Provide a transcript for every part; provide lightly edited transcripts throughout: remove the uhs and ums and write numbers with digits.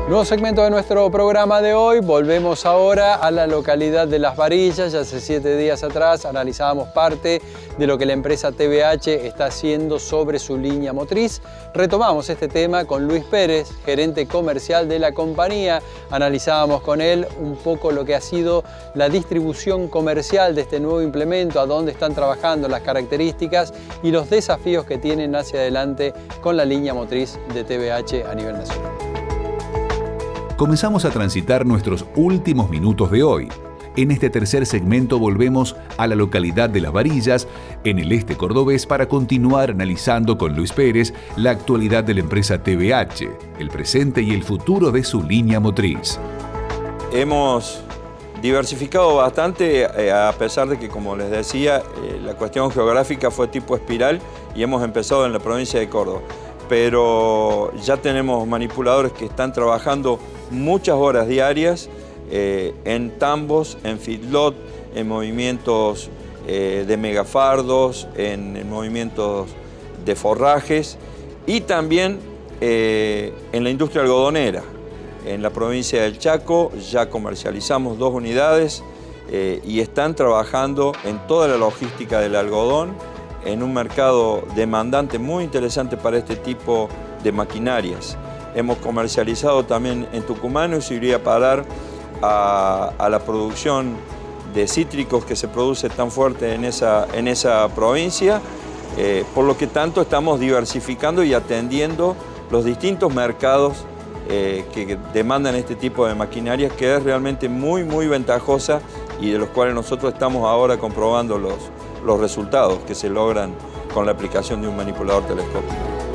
Nuevo segmento de nuestro programa de hoy. Volvemos ahora a la localidad de Las Varillas. Ya hace 7 días atrás analizábamos parte de lo que la empresa TVH está haciendo sobre su línea motriz. Retomamos este tema con Luis Pérez, gerente comercial de la compañía. Analizábamos con él un poco lo que ha sido la distribución comercial de este nuevo implemento, a dónde están trabajando, las características y los desafíos que tienen hacia adelante con la línea motriz de TVH a nivel nacional. Comenzamos a transitar nuestros últimos minutos de hoy. En este tercer segmento volvemos a la localidad de Las Varillas, en el este cordobés, para continuar analizando con Luis Pérez la actualidad de la empresa TVH, el presente y el futuro de su línea motriz. Hemos diversificado bastante, a pesar de que, como les decía, la cuestión geográfica fue tipo espiral y hemos empezado en la provincia de Córdoba. Pero ya tenemos manipuladores que están trabajando muchas horas diarias en tambos, en feedlot, en movimientos de megafardos, en movimientos de forrajes y también en la industria algodonera. En la provincia del Chaco ya comercializamos 2 unidades y están trabajando en toda la logística del algodón, en un mercado demandante muy interesante para este tipo de maquinarias. Hemos comercializado también en Tucumán y se iría a parar a la producción de cítricos que se produce tan fuerte en esa provincia, por lo que tanto estamos diversificando y atendiendo los distintos mercados que demandan este tipo de maquinarias, que es realmente muy ventajosa y de los cuales nosotros estamos ahora comprobando los resultados que se logran con la aplicación de un manipulador telescópico.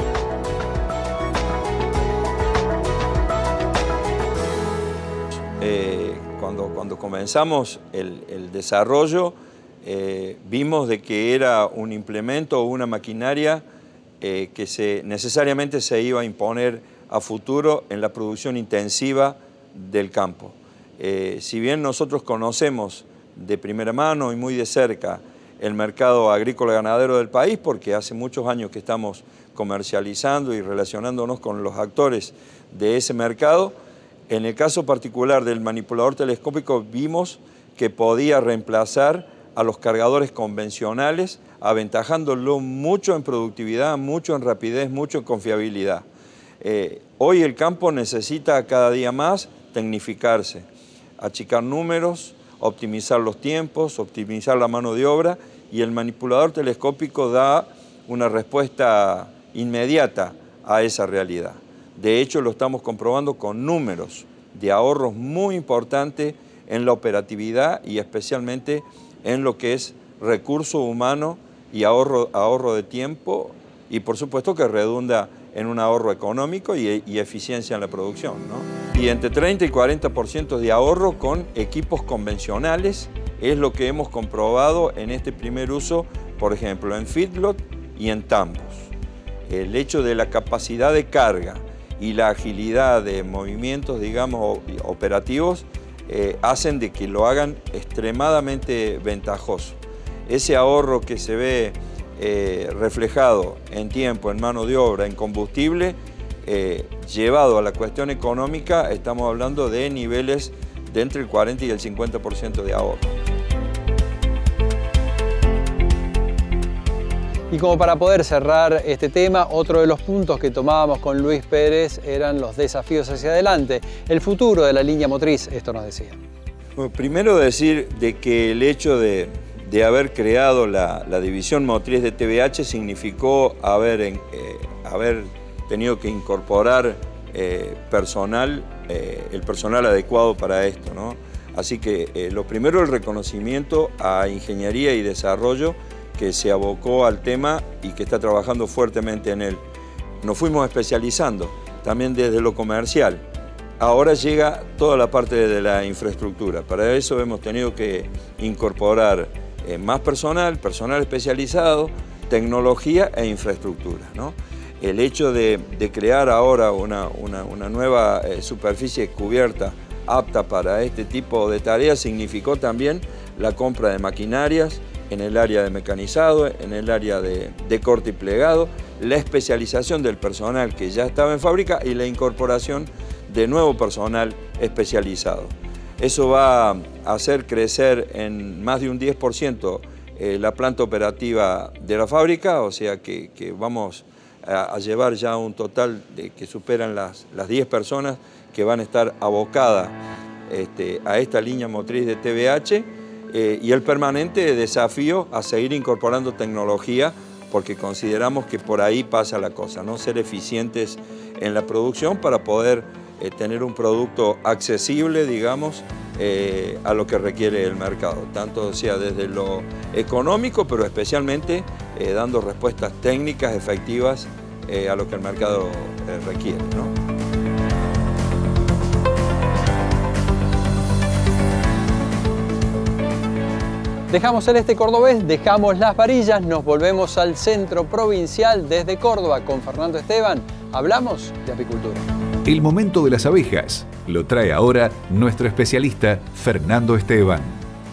Cuando comenzamos el desarrollo, vimos de que era un implemento o una maquinaria que necesariamente se iba a imponer a futuro en la producción intensiva del campo. Si bien nosotros conocemos de primera mano y muy de cerca el mercado agrícola ganadero del país, porque hace muchos años que estamos comercializando y relacionándonos con los actores de ese mercado, en el caso particular del manipulador telescópico vimos que podía reemplazar a los cargadores convencionales, aventajándolo mucho en productividad, mucho en rapidez, mucho en confiabilidad. Hoy el campo necesita cada día más tecnificarse, achicar números, optimizar los tiempos, optimizar la mano de obra, y el manipulador telescópico da una respuesta inmediata a esa realidad. De hecho, lo estamos comprobando con números de ahorros muy importantes en la operatividad y especialmente en lo que es recurso humano y ahorro de tiempo, y por supuesto que redunda en un ahorro económico y eficiencia en la producción, ¿no? Y entre 30 y 40% de ahorro con equipos convencionales es lo que hemos comprobado en este primer uso, por ejemplo, en feedlot y en tambos. El hecho de la capacidad de carga y la agilidad de movimientos, digamos, operativos, hacen de que lo hagan extremadamente ventajoso. Ese ahorro que se ve reflejado en tiempo, en mano de obra, en combustible, llevado a la cuestión económica, estamos hablando de niveles de entre el 40 y el 50% de ahorro. Y como para poder cerrar este tema, otro de los puntos que tomábamos con Luis Pérez eran los desafíos hacia adelante, el futuro de la línea motriz, esto nos decía. Bueno, primero decir de que el hecho de haber creado la división motriz de TVH significó haber tenido que incorporar personal, el personal adecuado para esto, ¿no? Así que lo primero, el reconocimiento a ingeniería y desarrollo, que se abocó al tema y que está trabajando fuertemente en él. Nos fuimos especializando también desde lo comercial. Ahora llega toda la parte de la infraestructura. Para eso hemos tenido que incorporar más personal especializado, tecnología e infraestructura, ¿no? El hecho de crear ahora una nueva superficie cubierta apta para este tipo de tareas significó también la compra de maquinarias en el área de mecanizado, en el área de corte y plegado, la especialización del personal que ya estaba en fábrica y la incorporación de nuevo personal especializado. Eso va a hacer crecer en más de un 10% la planta operativa de la fábrica, o sea que vamos a llevar ya un total de que superan las 10 personas que van a estar abocadas a esta línea motriz de TVH, y el permanente desafío a seguir incorporando tecnología, porque consideramos que por ahí pasa la cosa, ¿no? Ser eficientes en la producción para poder tener un producto accesible, digamos, a lo que requiere el mercado, tanto sea desde lo económico, pero especialmente dando respuestas técnicas efectivas a lo que el mercado requiere, ¿no? Dejamos el este cordobés, dejamos Las Varillas, nos volvemos al centro provincial desde Córdoba con Fernando Esteban. Hablamos de apicultura. El momento de las abejas lo trae ahora nuestro especialista Fernando Esteban.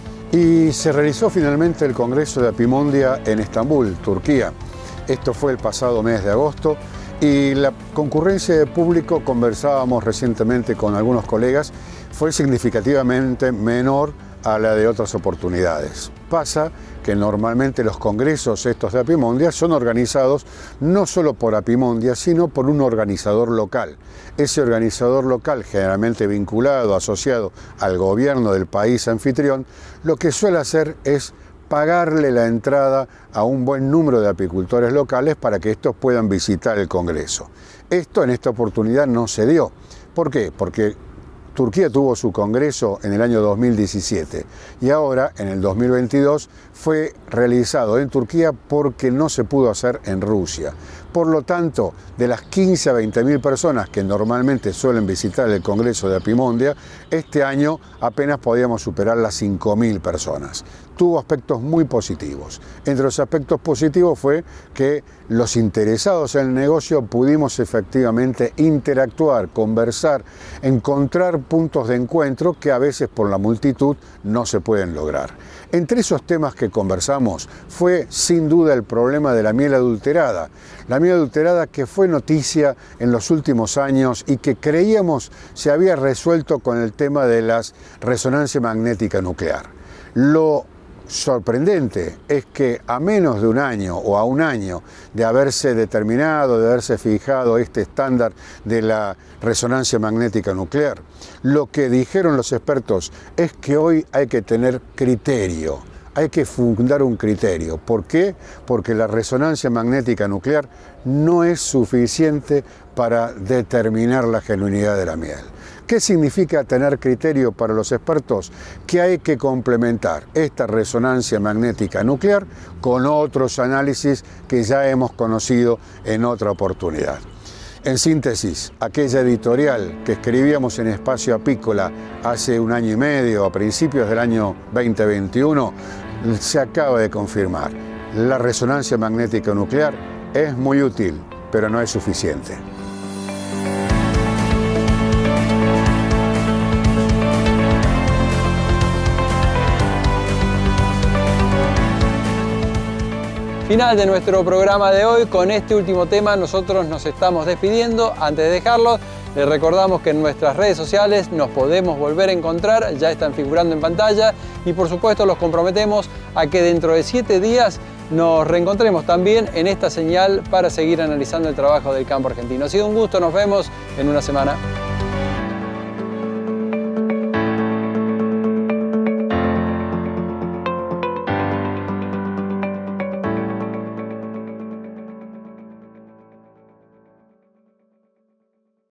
Y se realizó finalmente el Congreso de Apimondia en Estambul, Turquía. Esto fue el pasado mes de agosto y la concurrencia de público, conversábamos recientemente con algunos colegas, fue significativamente menor a la de otras oportunidades. Pasa que normalmente los congresos estos de Apimondia son organizados no solo por Apimondia, sino por un organizador local. Ese organizador local, generalmente vinculado, asociado al gobierno del país anfitrión, lo que suele hacer es pagarle la entrada a un buen número de apicultores locales para que estos puedan visitar el congreso. Esto en esta oportunidad no se dio. ¿Por qué? Porque Turquía tuvo su congreso en el año 2017 y ahora, en el 2022, fue realizado en Turquía porque no se pudo hacer en Rusia. Por lo tanto, de las 15 a 20.000 personas que normalmente suelen visitar el Congreso de Apimondia, este año apenas podíamos superar las 5.000 personas. Tuvo aspectos muy positivos. Entre los aspectos positivos fue que los interesados en el negocio pudimos efectivamente interactuar, conversar, encontrar puntos de encuentro que a veces por la multitud no se pueden lograr. Entre esos temas que conversamos fue sin duda el problema de la miel adulterada. La miel adulterada que fue noticia en los últimos años y que creíamos se había resuelto con el tema de la resonancia magnética nuclear. Lo sorprendente es que a menos de un año o a un año de haberse determinado, de haberse fijado este estándar de la resonancia magnética nuclear, lo que dijeron los expertos es que hoy hay que tener criterio, hay que fundar un criterio. ¿Por qué? Porque la resonancia magnética nuclear no es suficiente para determinar la genuinidad de la miel. ¿Qué significa tener criterio para los expertos? Que hay que complementar esta resonancia magnética nuclear con otros análisis que ya hemos conocido en otra oportunidad. En síntesis, aquella editorial que escribíamos en Espacio Apícola hace un año y medio, a principios del año 2021, se acaba de confirmar. La resonancia magnética nuclear es muy útil, pero no es suficiente. Final de nuestro programa de hoy. Con este último tema nosotros nos estamos despidiendo. Antes de dejarlo, les recordamos que en nuestras redes sociales nos podemos volver a encontrar, ya están figurando en pantalla, y por supuesto los comprometemos a que dentro de 7 días nos reencontremos también en esta señal para seguir analizando el trabajo del campo argentino. Ha sido un gusto, nos vemos en una semana.